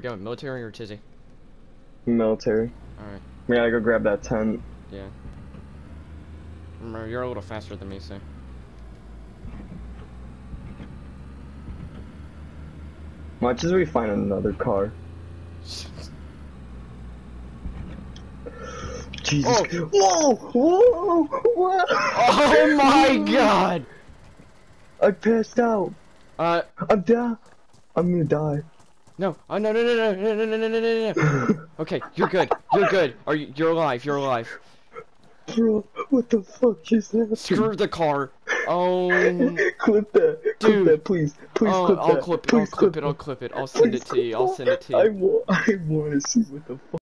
Yo, military or tizzy? Military. Alright. We gotta go grab that tent. Yeah. Remember, you're a little faster than me, so. Much as we find another car. Jesus. Oh. Whoa! Whoa! Oh my god! I passed out. I'm down. I'm gonna die. No. Oh no no no no no no no no no no no. Okay, you're good. You're good. You're alive. You're alive. Bro, what the fuck just happened? Screw the car. Oh. Clip that. Dude. Clip that, please. Please Oh, clip I'll that. clip it. Please I'll clip it. I'll clip it. I'll send it to you. I'll send it to you. I want to see what the fuck.